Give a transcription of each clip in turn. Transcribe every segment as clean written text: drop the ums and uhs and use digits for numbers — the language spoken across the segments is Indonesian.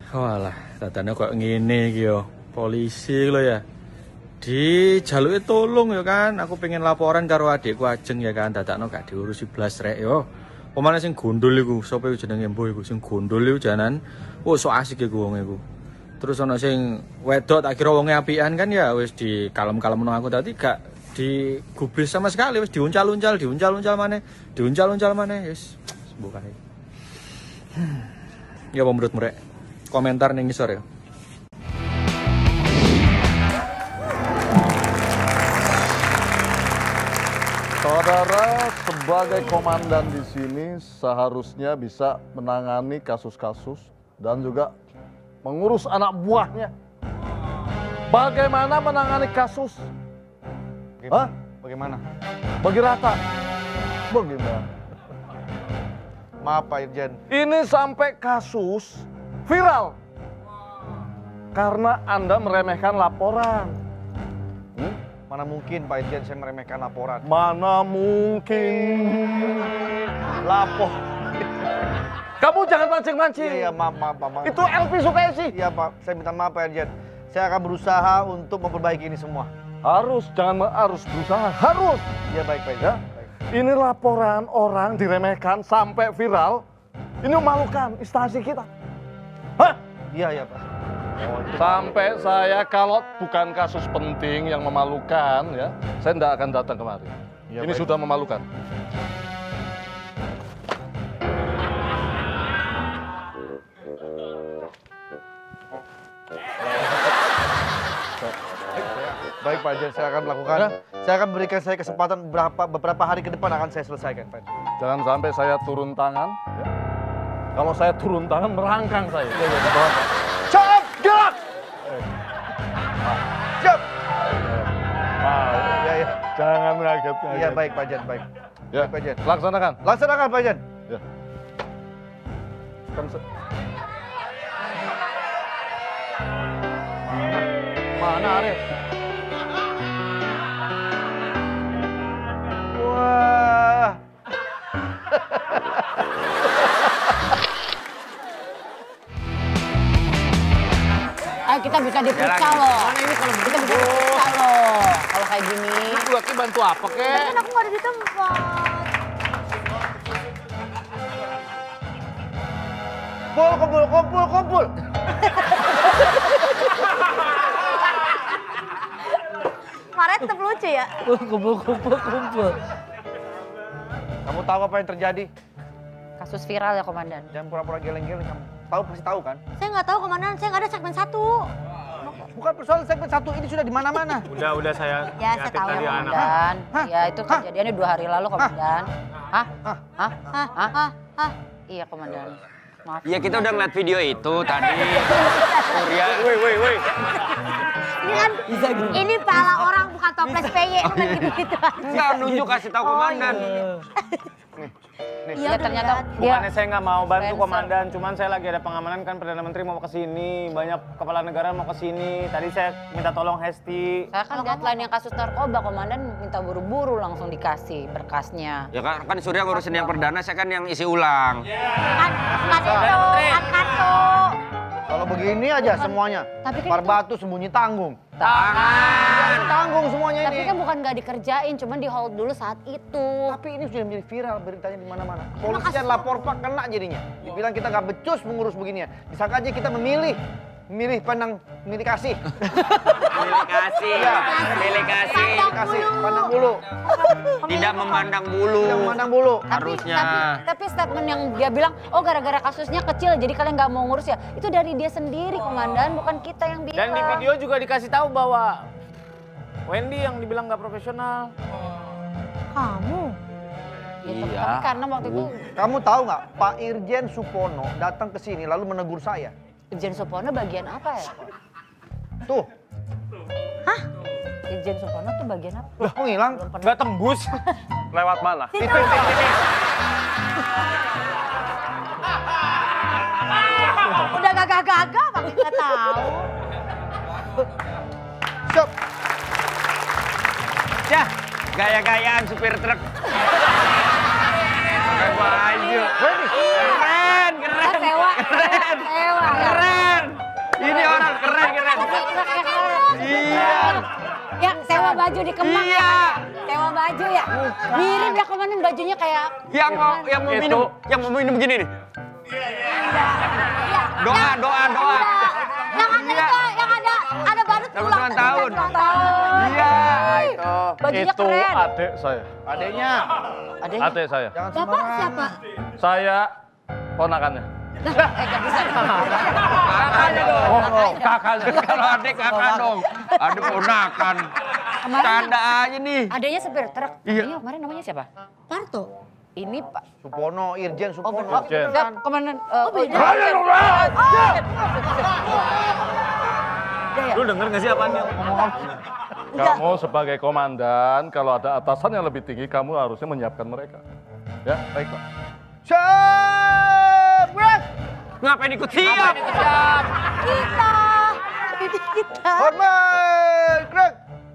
Walah, dadane kok ngene iki yo. Polisi lho ya. Dijaluke tolong ya kan. Aku pengen laporan karo adikku Ajeng ya kan. Dadakno gak diurusi blas rek yo. Pemane sing gondol iku, sapa iku jenenge mbuh iku sing gondol iku janan. Oh, sok asik iku wong iku. Terus ana sing wedok tak kira wonge apian kan ya wis di kalem-kalemno aku tadi gak digubris sama sekali wis diuncal-uncal maneh, diuncal-uncal maneh wis sembuh kae. Ya apa menurutmu rek? Komentar ning ngisor ya. Saudara sebagai komandan di sini seharusnya bisa menangani kasus-kasus dan juga mengurus anak buahnya. Bagaimana menangani kasus? Hah? Bagaimana? Bagi rata. Bagaimana? Maaf Pak Irjen. Ini sampai kasus viral karena Anda meremehkan laporan. Mana mungkin Pak Irjen saya meremehkan laporan. Mana mungkin Lapor. Kamu jangan mancing-mancing. Iya, maaf. Itu Elvi Sukaisi. Iya Pak, saya minta maaf Pak Irjen. Saya akan berusaha untuk memperbaiki ini semua. Harus berusaha. Harus. Iya baik Pak Ya. Irjen. Ini laporan orang diremehkan sampai viral. Ini memalukan instansi kita. Hah? Iya Pak. Sampai saya kalau bukan kasus penting yang memalukan ya, saya tidak akan datang kemari. Ya, ini baik. sudah memalukan. Baik Pak Irjen, saya akan melakukan. Ya. Saya akan berikan saya kesempatan beberapa hari ke depan akan saya selesaikan Pak Irjen. Jangan sampai saya turun tangan. Ya. Kalau saya turun tangan merangkang saya. Cop, gerak. Cop. Iya. Jangan ngaget. Iya baik Pak Irjen, baik. Ya, Baik, Pak Irjen. laksanakan. Laksanakan Pak Irjen. Ya. Kan Mana Arif? Wah. Kita bisa diperiksa loh. Mana ini kalau Kita bisa diperiksa loh. Kalau kayak gini. Gua Ki bantu apa kek? Kan aku nggak ada di tempat. Kumpul. Maret tetap lucu ya. Kumpul. Kamu tahu apa yang terjadi? Kasus viral ya komandan. Jangan pura-pura geleng-geleng kamu. Tahu pasti tahu kan? Saya nggak tahu komandan, saya nggak ada segmen 1. Bukan persoalan segmen 1 ini sudah di mana-mana. Udah saya Ya saya tahu ya tadi anak. komandan. Hah? Ya itu Hah? kejadiannya 2 hari lalu komandan. Hah? Hah? Hah? Iya komandan. Maaf. Iya kita udah ngeliat video itu tadi. Surya. Woi. Ini kan, ini pala orang bukan toples PY, bukan gitu-gitu. Enggak nunjuk kasih tahu komandan. Iya Bukannya ternyata dia saya nggak mau bantu Sensor. komandan, cuman saya lagi ada pengamanan kan Perdana Menteri mau ke sini, banyak kepala negara mau ke sini. Tadi saya minta tolong Hesti. saya kan deadline yang kasus narkoba komandan minta buru-buru langsung dikasih berkasnya. Ya kan Surya ngurusin yang perdana, saya kan yang isi ulang. Kan itu, kartu. Kalau begini aja semuanya. Tapi kan Parbatu sembunyi tanggung. Tangan. Tanggung semuanya Tapi ini. kan bukan nggak dikerjain, cuman di hold dulu saat itu. Tapi ini sudah menjadi viral beritanya di mana-mana. Polisian lapor Pak kena jadinya. Dibilang kita nggak becus mengurus beginian. Disangka aja kita memilih pandang, memilih kasih. Pilih kasih. Kasih, pandang bulu. Tidak memandang bulu. Tidak memandang bulu. Harusnya. Tapi statement yang dia bilang, oh gara-gara kasusnya kecil jadi kalian nggak mau ngurus ya, itu dari dia sendiri komandan, bukan kita yang bilang. Dan di video juga dikasih tahu bahwa Wendy yang dibilang nggak profesional. Kamu. Gitu. Iya. Tapi karena waktu itu Kamu tahu nggak Pak Irjen Supono datang ke sini lalu menegur saya. Irjen Supono bagian apa ya? Tuh, Irjen Supono tuh bagian apa? loh kok ngilang? Nggak tembus. Lewat mana? Itu. Udah gagah-gagah pakai nggak tahu. Stop. Ya, gaya-gayaan supir truk. Pakai baju. Wendy. Keren. Sewa. Keren. baju di Kemang ya. Sewa baju ya. Mirip ya komandan bajunya kayak Yang mau minum begini nih. Doa. Yang ada itu, yang ada badut ulang tahun. Iya, itu. Bajunya Itu keren. adik saya. Adeknya. Adik saya. Jangan Bapak sembarangan. siapa? Saya ponakannya. Kakaknya dong. Kakaknya. Kalau adik kakak dong. Ada ponakan. Canda aja nih. Adanya supir truk. Iya. Adanya kemarin namanya siapa? Parto. Ini Pak. Supono, Irjen Supono. Irjen. Siap, komandan. Iya. Lu denger gak sih apaan dia ngomong? Kamu sebagai komandan, kalau ada atasan yang lebih tinggi, kamu harusnya menyiapkan mereka. Ya, baik Pak. Siap, gerak. Ngapain ikut siap? Kita. Hormat, gerak.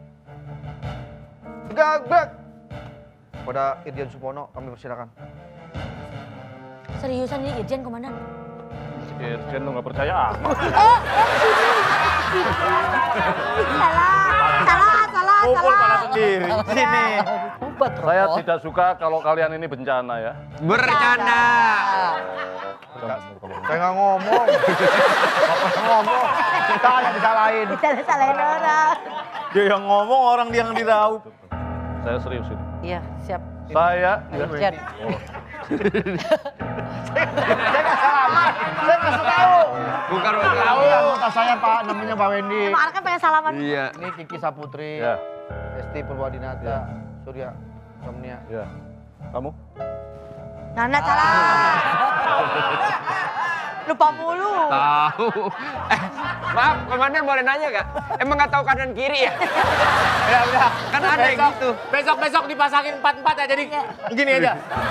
Gerak. Pada Irjen Supono, kami persilakan. Seriusan ini Irjen komandan? Irjen lu nggak percaya apa? Salah. Pukul kepala sendiri. Sini. Saya tidak suka kalau kalian ini bencana ya. Bercanda. Saya nggak ngomong. Bapak ngomong. Kita yang disalahin. Salahin orang. Dia yang ngomong, orang dia yang diraup. Saya serius ini. Iya, siap. Saya Irjen. Saya nggak salaman. Saya nggak tahu. Bukan Tahu anggota saya Pak, namanya Pak Wendy. Emang Arka pengen salaman. Iya. Ini Kiki Saputri, ya, Esti Purwadinata, Ya. Surya Somnia. ya. Kamu? Nana salah. Lupa mulu. Tahu. Maaf, komandan boleh nanya gak? Emang nggak tahu kanan kiri ya? Ya udah. Kan ada yang gitu. Besok dipasangin 4-4 ya, jadi gini aja.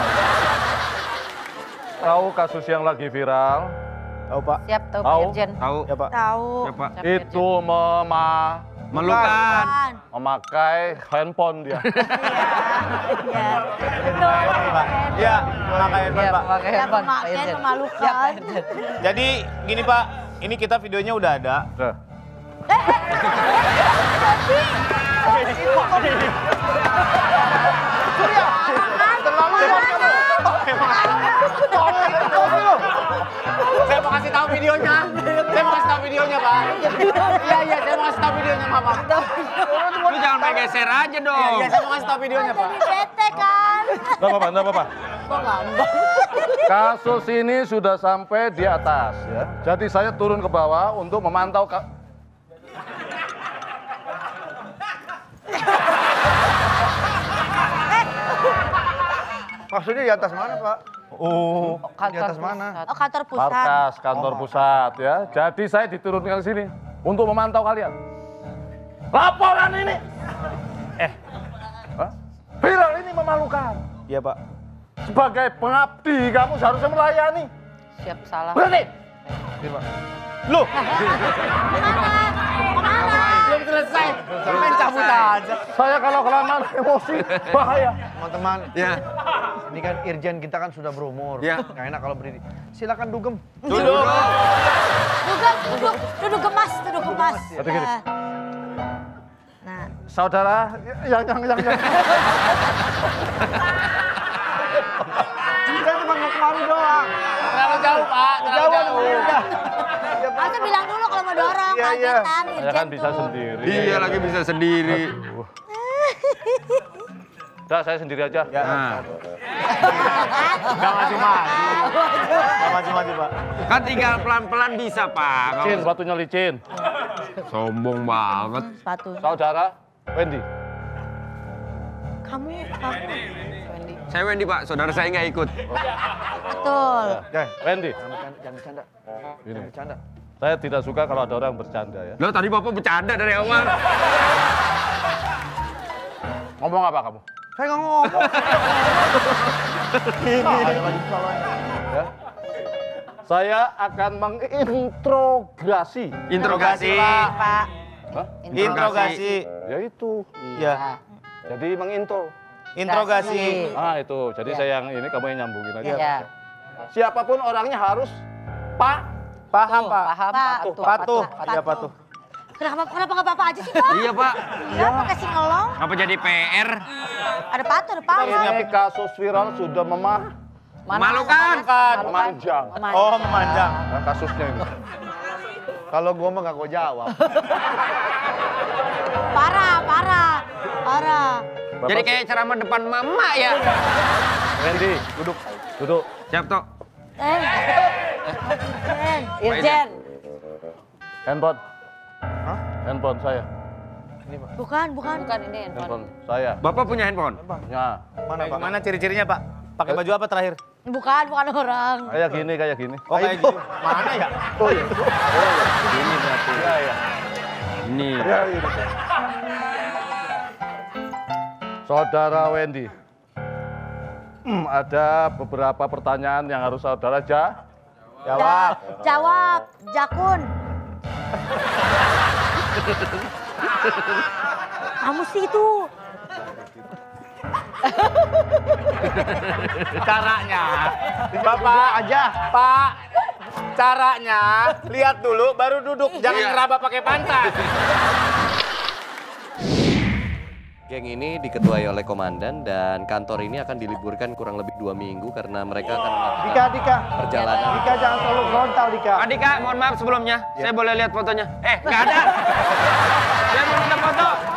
Tahu kasus yang lagi viral? Tahu Pak. Siap, tahu Tahu? Pak Irjen. Tahu. Ya Pak. Tahu. Ya, Pak. Siap, Itu Melukan. memakai handphone dia. Iya. Iya, pakai handphone Pak. Pakai handphone. Pak Irjen. Memalukan. Jadi gini Pak, ini kita videonya udah ada. Nah, Saya mau kasih tahu videonya. Pak. Iya, saya mau kasih tahu videonya, Mama. Lu jangan main geser aja dong. Iya, saya mau kasih tahu videonya, Pak. Bete kan. Nggak apa-apa. Kasus ini sudah sampai di atas ya. Jadi saya turun ke bawah untuk memantau Maksudnya di atas mana Pak? Oh, Di atas mana? Oh, kantor pusat. markas kantor pusat ya. Jadi saya diturunkan ke sini untuk memantau kalian. Laporan ini. Hah? Viral ini memalukan. Iya, Pak. Sebagai pengabdi kamu seharusnya melayani. Siap, salah. Berhenti. Iya Pak. Lu. Belum selesai. Main cabut aja. Saya kalau kelamaan emosi bahaya. Teman-teman, Ya. ini kan Irjen kita kan sudah berumur. Ya. Nggak enak kalau berdiri. Silakan dugem. Duduk. Duduk gemas. Satu gini. Nah, Saudara, yang. Saya cuma mau kemari doang. Terlalu jauh, Pak. Terlalu jauh. Udah. Harusnya bilang dulu kalau mau dorong, Iya, iya. kagetan Saya Irjen kan bisa tuh. sendiri. Iya lagi bisa sendiri. Udah, saya sendiri aja. Ya. Nah, Nggak maju-maju. Nggak maju-maju, Pak. kan tinggal pelan-pelan bisa, Pak. Licin, batunya licin. Sombong banget. Sepatu. Saudara, Wendy. Kamu. Saya Wendy, Pak. Saudara saya nggak ikut. Betul. Wendy. Jangan bercanda. Ini. Jangan bercanda. Saya tidak suka kalau ada orang bercanda ya. Loh, tadi Bapak bercanda dari awal. Ngomong apa kamu? Saya nggak ngomong. Ya. Saya akan menginterogasi. Interogasi. Pak. Hah? Interogasi. Ya itu. Iya. Jadi menginto. Interogasi. Ah itu. Jadi saya yang ini, kamu yang nyambungin aja. Iya. Siapapun orangnya harus Paham, Pak. Paham, Patuh. Iya, patuh. Kenapa nggak apa-apa aja sih, Pak? Iya, Pak. Iya, pakai si ngelong. Ngapa jadi PR? Ada patu, ada paha. Ini kasus viral sudah Memalukan. memanjang. Oh, memanjang. Nah, kasusnya ini. Kalau gua mah nggak gua jawab. Parah. Jadi kayak ceramah depan mama ya. Wendy, duduk. Siap, Tok. Irjen. Handphone. Handphone saya. Bukan ini handphone. Handphone saya. Bapak punya handphone? Ya. Mana Pak? Gimana ciri-cirinya, Pak? Pakai baju apa terakhir? Bukan orang. Kayak gini. Oh, kayak gitu. Mana ya? Oh iya. Ini berarti. Iya. Ini. Ya, ini. Saudara Wendy, ada beberapa pertanyaan yang harus saudara jawab. Jawab, Jakun. Kamu sih itu. Caranya, Bapak aja, Pak. Caranya, lihat dulu baru duduk, jangan ngeraba pakai pantat. Geng ini diketuai oleh komandan dan kantor ini akan diliburkan kurang lebih 2 minggu karena mereka akan melakukan Dika. perjalanan. Dika jangan terlalu frontal, Dika. Dika, mohon maaf sebelumnya. Saya boleh lihat fotonya? Nggak ada. Saya mau minta foto.